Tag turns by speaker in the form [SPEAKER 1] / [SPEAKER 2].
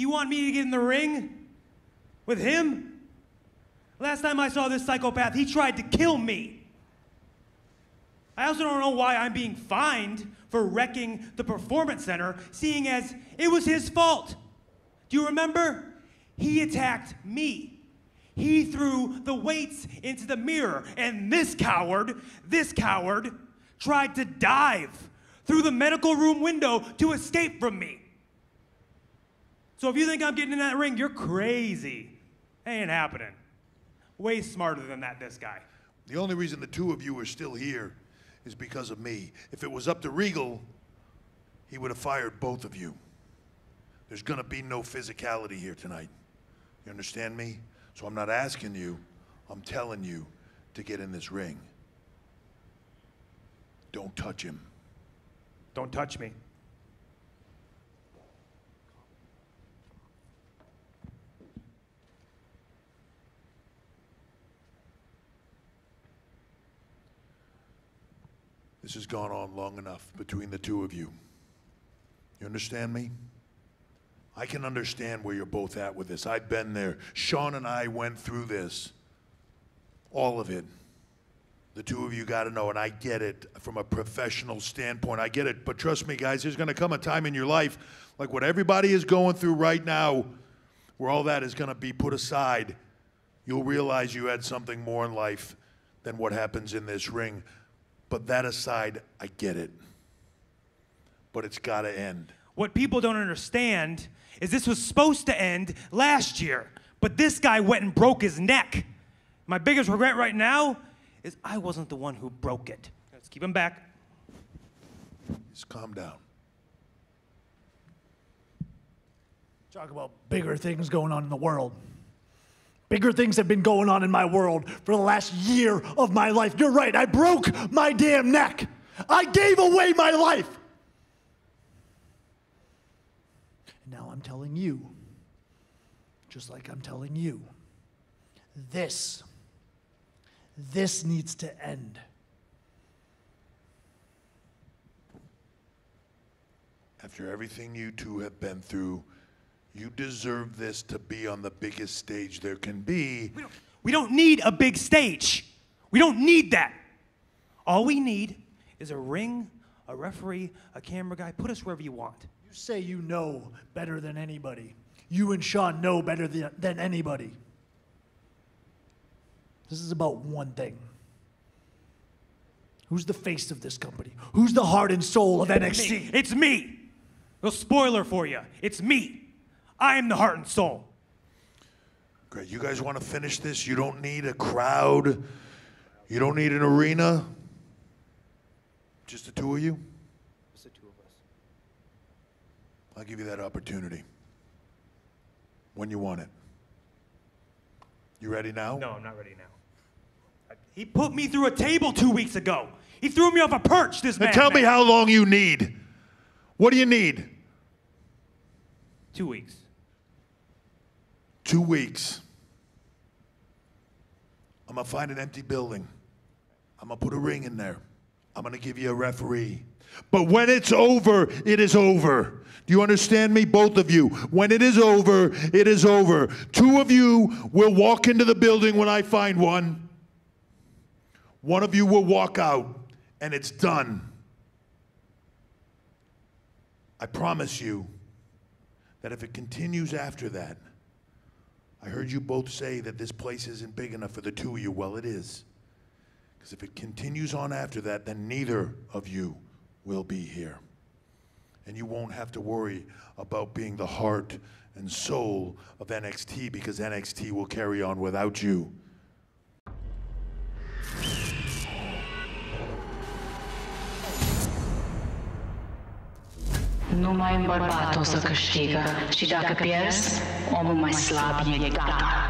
[SPEAKER 1] You want me to get in the ring with him? Last time I saw this psychopath, he tried to kill me. I also don't know why I'm being fined for wrecking the performance center, seeing as it was his fault. Do you remember? He attacked me. He threw the weights into the mirror, and this coward tried to dive through the medical room window to escape from me. So if you think I'm getting in that ring, you're crazy. Ain't happening. Way smarter than that, this guy.
[SPEAKER 2] The only reason the two of you are still here is because of me. If it was up to Regal, he would have fired both of you. There's gonna be no physicality here tonight. You understand me? So I'm not asking you, I'm telling you to get in this ring. Don't touch him.
[SPEAKER 1] Don't touch me.
[SPEAKER 2] This has gone on long enough between the two of you. You understand me? I can understand where you're both at with this. I've been there. Sean and I went through this. All of it. The two of you got to know, and I get it from a professional standpoint. I get it. But trust me, guys, there's going to come a time in your life, like what everybody is going through right now, where all that is going to be put aside. You'll realize you had something more in life than what happens in this ring. But that aside, I get it. But it's got to end.
[SPEAKER 1] What people don't understand is this was supposed to end last year, but this guy went and broke his neck. My biggest regret right now is I wasn't the one who broke it. Let's keep him back.
[SPEAKER 2] Just calm down.
[SPEAKER 3] Talk about bigger things going on in the world. Bigger things have been going on in my world for the last year of my life. You're right, I broke my damn neck. I gave away my life. And now I'm telling you, just like I'm telling you, this needs to end.
[SPEAKER 2] After everything you two have been through, you deserve this to be on the biggest stage there can be.
[SPEAKER 1] We don't need a big stage. We don't need that. All we need is a ring, a referee, a camera guy. Put us wherever you want.
[SPEAKER 3] You say you know better than anybody. You and Sean know better than anybody. This is about one thing. Who's the face of this company? Who's the heart and soul of NXT?
[SPEAKER 1] It's me. No spoiler for you. It's me. I am the heart and soul.
[SPEAKER 2] Great. You guys want to finish this? You don't need a crowd. You don't need an arena. Just the two of you?
[SPEAKER 1] Just the two of us.
[SPEAKER 2] I'll give you that opportunity. When you want it. You ready now?
[SPEAKER 1] No, I'm not ready now. He put me through a table 2 weeks ago. He threw me off a perch, this man.
[SPEAKER 2] Now tell me how long you need. What do you need?
[SPEAKER 1] 2 weeks.
[SPEAKER 2] 2 weeks. I'm going to find an empty building. I'm going to put a ring in there. I'm going to give you a referee. But when it's over, it is over. Do you understand me? Both of you. When it is over, it is over. Two of you will walk into the building when I find one. One of you will walk out, and it's done. I promise you that if it continues after that, I heard you both say that this place isn't big enough for the two of you. Well, it is. Because if it continues on after that, then neither of you will be here. And you won't have to worry about being the heart and soul of NXT, because NXT will carry on without you.
[SPEAKER 4] Numai un bărbat o să câștigă și dacă pierzi, omul mai slab e gata.